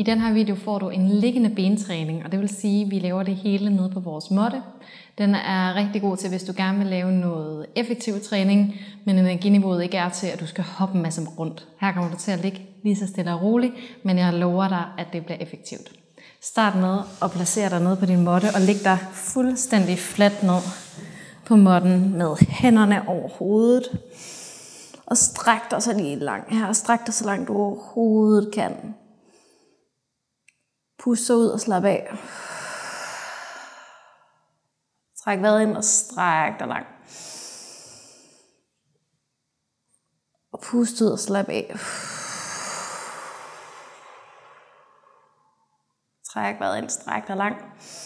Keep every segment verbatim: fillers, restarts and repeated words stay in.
den her video får du en liggende bentræning, og det vil sige, at vi laver det hele nede på vores måtte. Den er rigtig god til, hvis du gerne vil lave noget effektiv træning, men energiniveauet ikke er til, at du skal hoppe en masse rundt. Her kommer du til at ligge lige så stille og roligt, men jeg lover dig, at det bliver effektivt. Start med at placere dig ned på din måtte og læg dig fuldstændig fladt ned på måtten med hænderne over hovedet. Og stræk dig så lige langt her. Stræk dig så langt du overhovedet kan. Pust så ud og slap af. Træk vejret ind og stræk dig langt. Og pust ud og slap af. Træk vejret ind, stræk dig langt.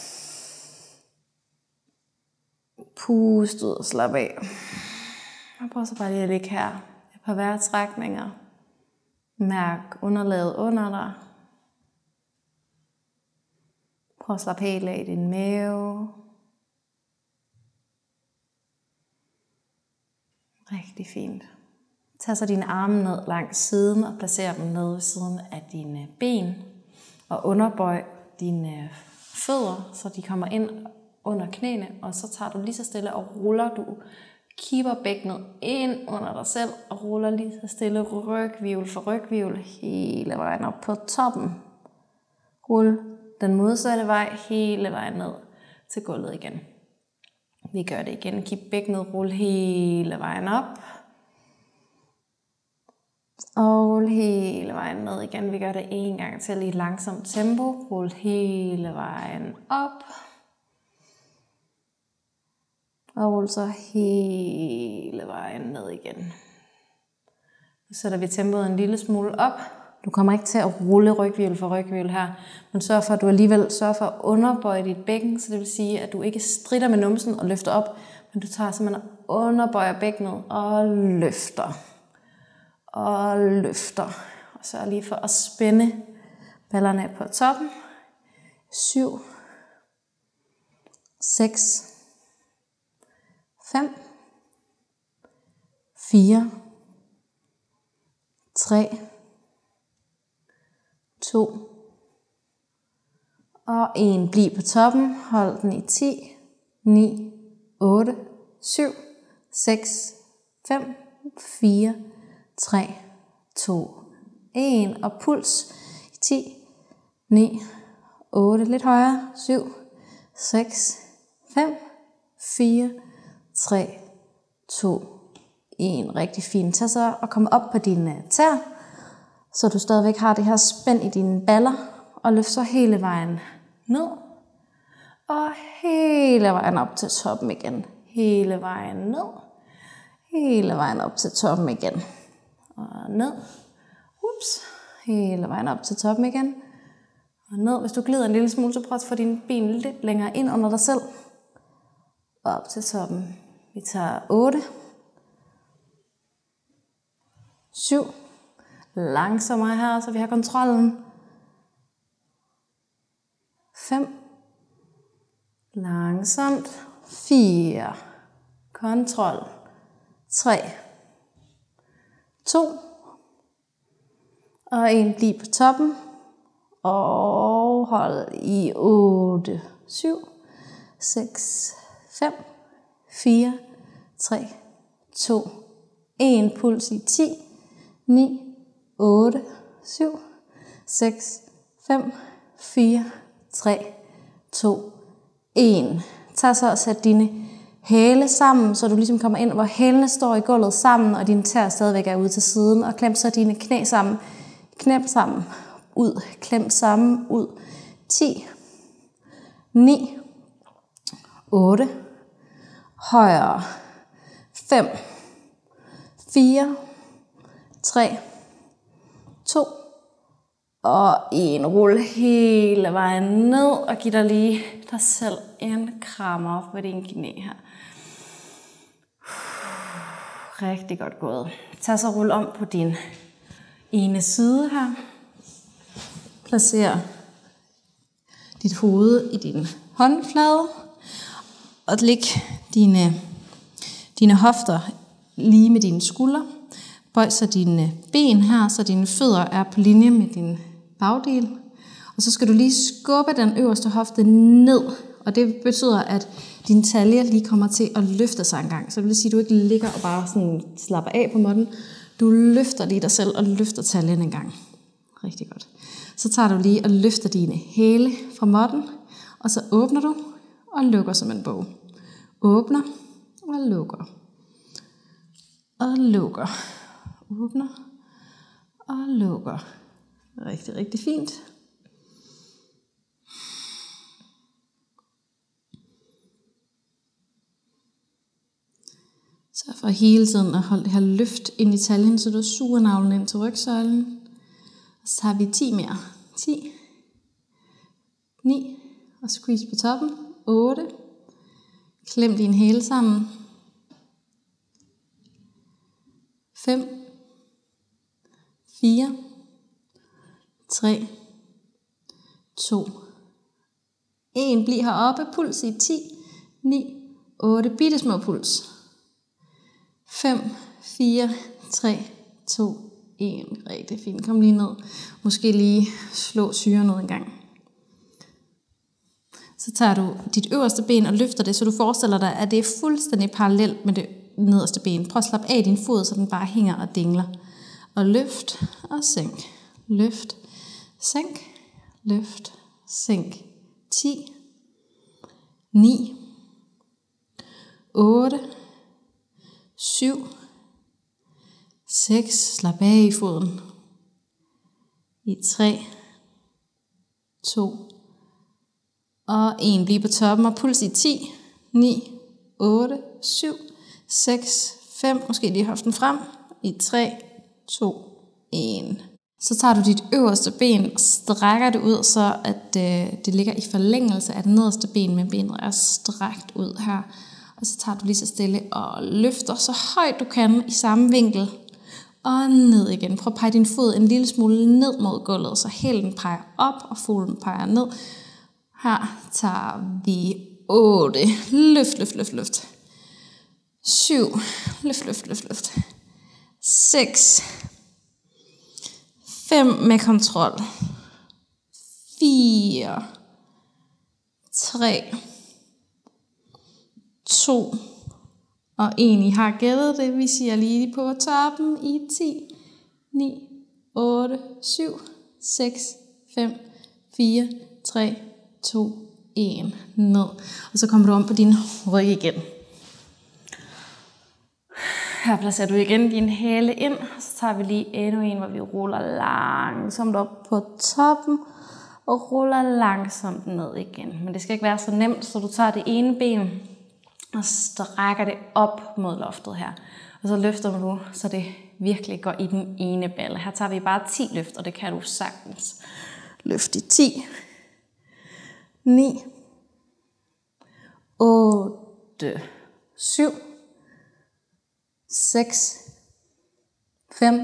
Pust ud og slap af. Og prøv så bare lige at ligge her. Et par vejrtrækninger. Mærk underlaget under dig. Prøv at slappe helt af i din mave. Rigtig fint. Tag så dine arme ned langs siden og placer dem ned ved siden af dine ben. Og underbøj dine fødder, så de kommer ind under knæene. Og så tager du lige så stille og ruller du. Kipper bækkenet ind under dig selv og ruller lige så stille rygvivl for rygvivl hele vejen op på toppen. Rul den modsatte vej hele vejen ned til gulvet igen. Vi gør det igen. Kip bækkenet, rul hele vejen op. Og rul hele vejen ned igen. Vi gør det en gang til i langsomt tempo. Rul hele vejen op. Og rul så hele vejen ned igen. Nu sætter vi tempoet en lille smule op. Du kommer ikke til at rulle rygvivl for rygvivl her, men sørg for, at du alligevel sørger for at underbøje dit bækken, så det vil sige, at du ikke stritter med numsen og løfter op, men du tager simpelthen og underbøjer bækkenet og løfter. Og løfter. Og så lige for at spænde ballerne på toppen. syv, seks, fem, fire, tre, to og en. Bliv på toppen. Hold den i ti, ni, otte, syv, seks, fem, fire, tre, to, en. Og puls i ti, ni, otte. Lidt højere. syv, seks, fem, fire, tre, to, en. Rigtig fint. Tag så og kom op på dine tæer, så du stadigvæk har det her spænd i dine baller, og løft så hele vejen ned, og hele vejen op til toppen igen. Hele vejen ned, hele vejen op til toppen igen, og ned, ups, hele vejen op til toppen igen, og ned. Hvis du glider en lille smule, så prøv at få dine ben lidt længere ind under dig selv, og op til toppen. Vi tager otte, syv, langsommere her, så vi har kontrollen. fem. Langsomt. fire. Kontrol. tre. to. Og en. Bliv på toppen. Og hold i otte. syv. seks. fem. fire. tre. to. en. Puls i ti. ni. otte, syv, seks, fem, fire, tre, to, en. Tag så og sæt dine hæle sammen, så du ligesom kommer ind, hvor hælene står i gulvet sammen, og dine tæer stadigvæk er ude til siden. Og klem så dine knæ sammen. Knæp sammen. Ud. Klem sammen. Ud. ti, ni, otte, højre, fem, fire, tre, to og en. Rul hele vejen ned og giv dig lige dig selv en krammer på dine knæ her. Rigtig godt gået. Tag så rul om på din ene side her. Placer dit hoved i din håndflade og læg dine, dine hofter lige med dine skuldre. Bøj så dine ben her, så dine fødder er på linje med din bagdel. Og så skal du lige skubbe den øverste hofte ned, og det betyder, at din talje lige kommer til at løfte sig en gang. Så det vil sige, at du ikke ligger og bare sådan slapper af på måtten. Du løfter lige dig selv og løfter taljen en gang. Rigtig godt. Så tager du lige og løfter dine hæle fra måtten, og så åbner du og lukker som en bog. Åbner og lukker. Og lukker. Åbner og lukker. Rigtig, rigtig fint. Så for hele tiden at holde det her løft ind i taljen, så du suger navlen ind til rygsøjlen. Og så tager vi ti mere. ti, ni, og squeeze på toppen. otte. Klem dine hæle sammen. fem, fire, tre, to, en. Bliv heroppe. Puls i ti, ni, otte. Bitte små puls. fem, fire, tre, to, en. Rigtig fint. Kom lige ned. Måske lige slå syren ned en gang. Så tager du dit øverste ben og løfter det, så du forestiller dig, at det er fuldstændig parallelt med det nederste ben. Prøv at slappe af din fod, så den bare hænger og dingler. Og løft og sænk. Løft, sænk, løft, sænk. ti, ni, otte, syv, seks, slap af i foden. I tre, to og en. Bliv på toppen og puls i ti, ni, otte, syv, seks, fem. Måske lige hoften frem. I tre, to, en. Så tager du dit øverste ben og strækker det ud, så at øh, det ligger i forlængelse af det nederste ben, men benet er strakt ud her. Og så tager du lige så stille og løfter så højt du kan i samme vinkel. Og ned igen. Prøv at pege din fod en lille smule ned mod gulvet, så hælen peger op og foden peger ned. Her tager vi otte. Løft, løft, løft, løft. syv. Løft, løft, løft, løft. seks. fem med kontrol. fire. tre. to. Og en. I har gættet det. Vi siger lige på toppen i ti, ni, otte, syv, seks, fem, fire, tre, to, en. Ned. Og så kommer du om på din ryg igen. Her placerer du igen din hæle ind. Og så tager vi lige endnu en, hvor vi ruller langsomt op på toppen. Og ruller langsomt ned igen. Men det skal ikke være så nemt, så du tager det ene ben og strækker det op mod loftet her. Og så løfter du, så det virkelig går i den ene balle. Her tager vi bare ti løft, og det kan du sagtens. Løft i ti, ni, otte, syv, seks, fem,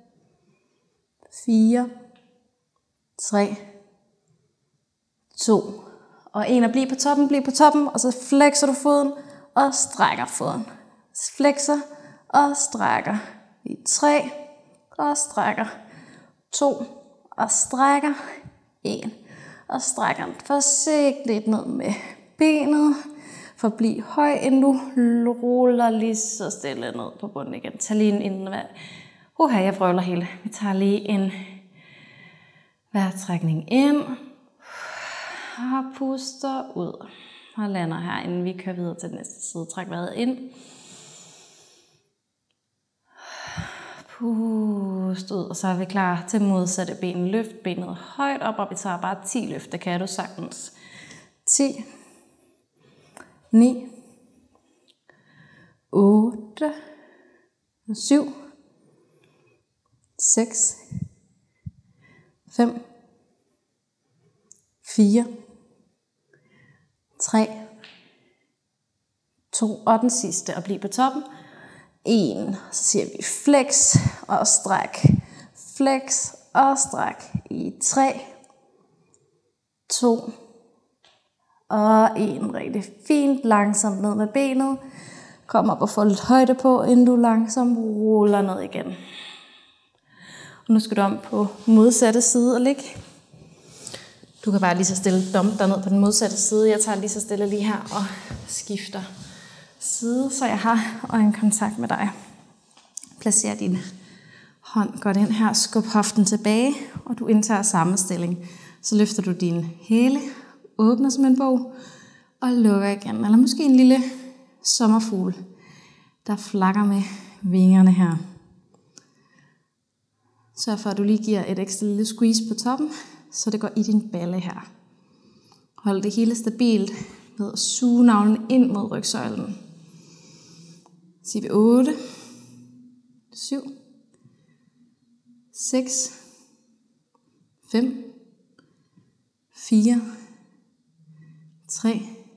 fire, tre, to og en. Og bliv på toppen, bliv på toppen, og så flexer du foden og strækker foden. Flexer og strækker. I tre og strækker. To og strækker. En og strækker forsigtigt ned med benet. Forbliv høj, inden du ruller lige så stille ned på bunden igen. Tag lige en inden hver. Uha, jeg vrøvler hele. Vi tager lige en vejrtrækning ind. Og puster ud. Og lander her, inden vi kører videre til den næste side. Træk vejret ind. Pust ud, og så er vi klar til modsatte ben. Løft benet højt op, og vi tager bare ti løft. Det kan du sagtens. ti, ni, otte, syv, seks, fem, fire, tre, to og den sidste, og bliv på toppen. en. Så siger vi flex og stræk. Flex og stræk. I tre, to og en. Rigtig fint. Langsomt ned med benet. Kom op og få lidt højde på, inden du langsomt ruller ned igen. Og nu skal du om på modsatte side og ligge. Du kan bare lige så stille dumpe dig ned på den modsatte side. Jeg tager lige så stille lige her og skifter side, så jeg har øjenkontakt med dig. Placer din hånd godt ind her, skub hoften tilbage, og du indtager samme stilling. Så løfter du din hæle, åbner som en bog, og lukker igen. Eller måske en lille sommerfugl, der flakker med vingerne her. Sørg for, at du lige giver et ekstra lille squeeze på toppen, så det går i din balle her. Hold det hele stabilt ved at suge navlen ind mod rygsøjlen. Så siger vi otte, syv, seks, fem, fire, tre,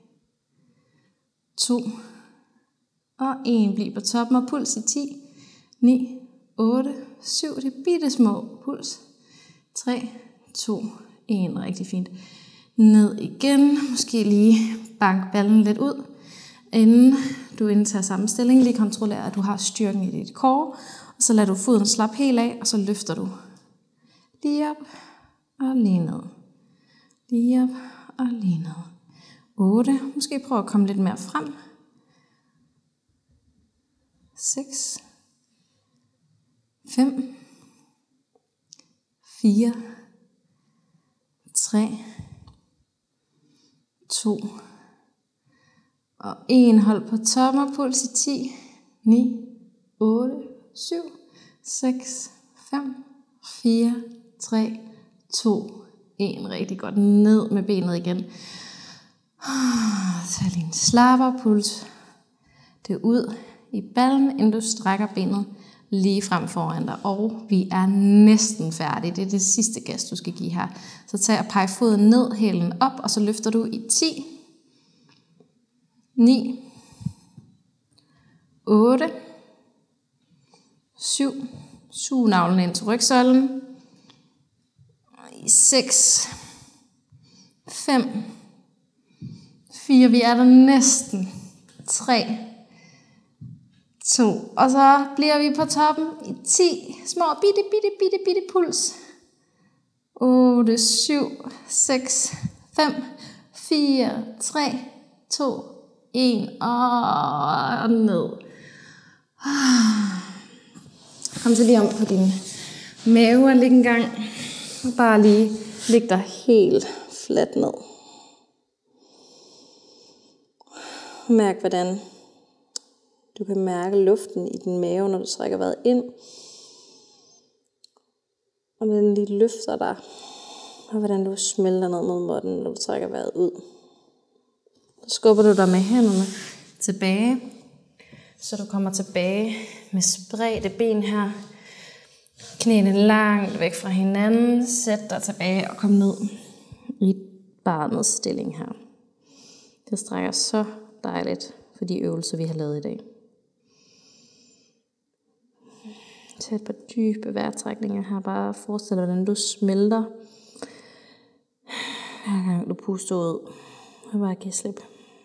to og en. Bliv på toppen og puls i ti, ni, otte, syv. Det er bitte små puls. tre, to, en. Rigtig fint. Ned igen. Måske lige bank ballen lidt ud, inden du indtager samme stilling. Lige kontroller, at du har styrken i dit core. Og så lader du foden slappe helt af, og så løfter du lige op og lige ned. Lige op og lige ned. otte. Måske prøv at komme lidt mere frem. seks, fem, fire, tre, to og en. Hold på toppen og puls i ti, ni, otte, syv, seks, fem, fire, tre, to, en. Rigtig godt. Ned med benet igen. Tag lige en slapper puls. Det er ud i ballen, inden du strækker benet lige frem foran dig. Og vi er næsten færdige. Det er det sidste gas, du skal give her. Så tag og pege foden ned, hælen op, og så løfter du i ti, ni, otte, syv. Sug navlen ind til rygsøjlen. seks, fem, fire. Vi er der næsten. tre, to. Og så bliver vi på toppen i ti. Små bitte, bitte, bitte, bitte puls. otte, syv, seks, fem, fire, tre, to, en. Og ned. Kom så lige om på din mave og læg en gang. Bare lige læg dig helt fladt ned. Mærk, hvordan du kan mærke luften i din mave, når du trækker vejret ind. Og den lige løfter dig. Og hvordan du smelter ned mod munden, når du trækker vejret ud. Så skubber du dig med hænderne tilbage. Så du kommer tilbage med spredte ben her. Knæene langt væk fra hinanden. Sæt dig tilbage og kom ned i barnets stilling her. Det strækker så dejligt for de øvelser, vi har lavet i dag. Tag et par dybe vejrtrækninger her. Bare forestil dig, hvordan du smelter, hver gang du puster ud. Og bare giv slip.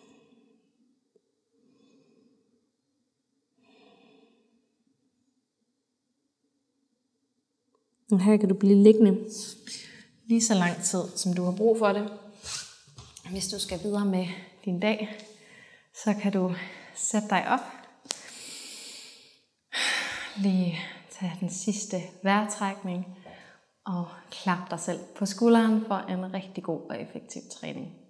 Og her kan du blive liggende lige så lang tid, som du har brug for det. Hvis du skal videre med din dag, så kan du sætte dig op. Lige tage den sidste vejrtrækning og klap dig selv på skulderen for en rigtig god og effektiv træning.